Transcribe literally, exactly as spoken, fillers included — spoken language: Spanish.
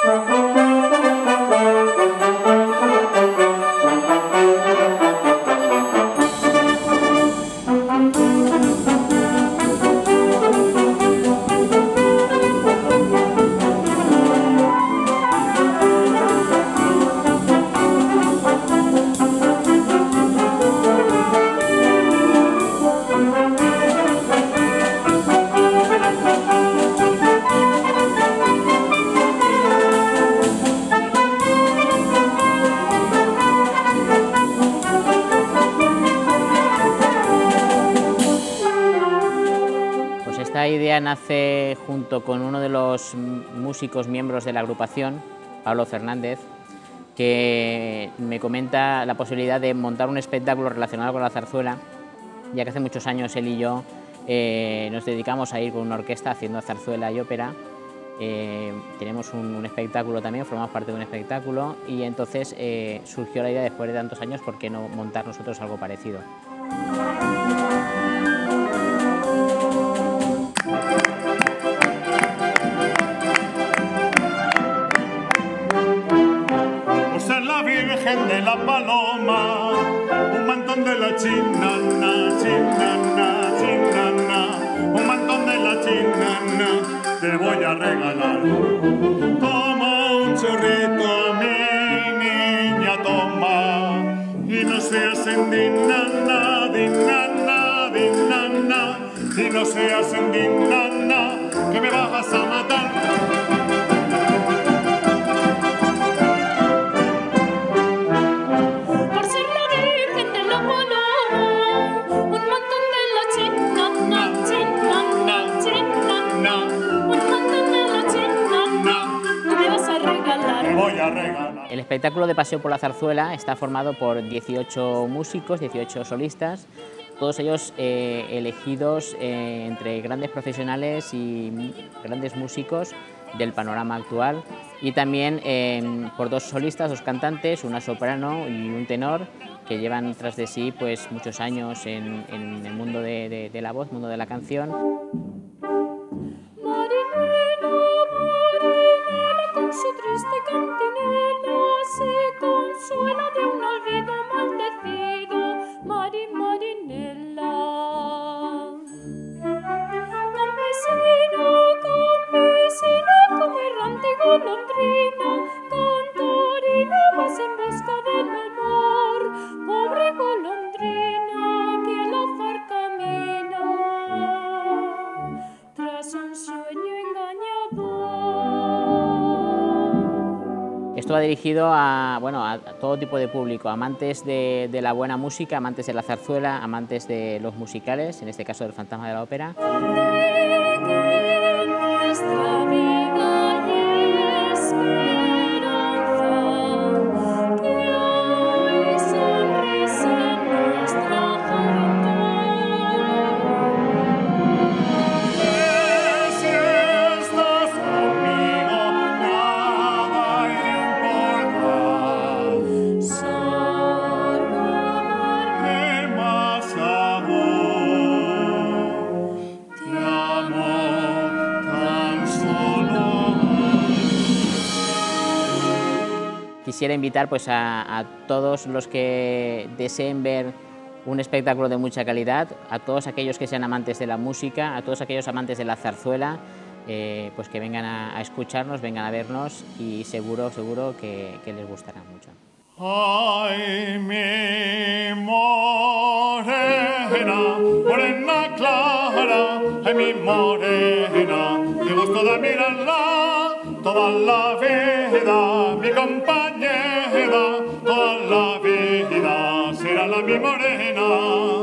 Esta idea nace junto con uno de los músicos miembros de la agrupación, Pablo Fernández, que me comenta la posibilidad de montar un espectáculo relacionado con la zarzuela, ya que hace muchos años él y yo eh, nos dedicamos a ir con una orquesta haciendo zarzuela y ópera. Eh, tenemos un, un espectáculo también, formamos parte de un espectáculo y entonces eh, surgió la idea después de tantos años, ¿por qué no montar nosotros algo parecido? Virgen de la Paloma, un mantón de la chinana, chinana, chinana, un mantón de la chinana, te voy a regalar. Toma un chorrito, mi niña, toma, y no seas en dinana, dinana, dinana, y no seas en dinana, que me vas a matar. El espectáculo de Paseo por la Zarzuela está formado por dieciocho músicos, dieciocho solistas, todos ellos eh, elegidos eh, entre grandes profesionales y grandes músicos del panorama actual, y también eh, por dos solistas, dos cantantes, una soprano y un tenor, que llevan tras de sí pues, muchos años en, en el mundo de, de, de la voz, mundo de la canción. Su triste cantinela se consuela de un olvido maldecido, Mari Marinela. Campesino, campesino, como errante golondrina, cantarina, vas en busca del amor, pobre golondrina que al azar camina tras un sueño engañador. Esto va dirigido a, bueno, a todo tipo de público, amantes de, de la buena música, amantes de la zarzuela, amantes de los musicales, en este caso del Fantasma de la Ópera. Quisiera invitar pues, a, a todos los que deseen ver un espectáculo de mucha calidad, a todos aquellos que sean amantes de la música, a todos aquellos amantes de la zarzuela, eh, pues que vengan a, a escucharnos, vengan a vernos y seguro, seguro que, que les gustará mucho. Ay, mi morena, morena clara, ay, mi morena, me gusto de mirarla toda la vida, mi compañera, toda la vida será la mi morena.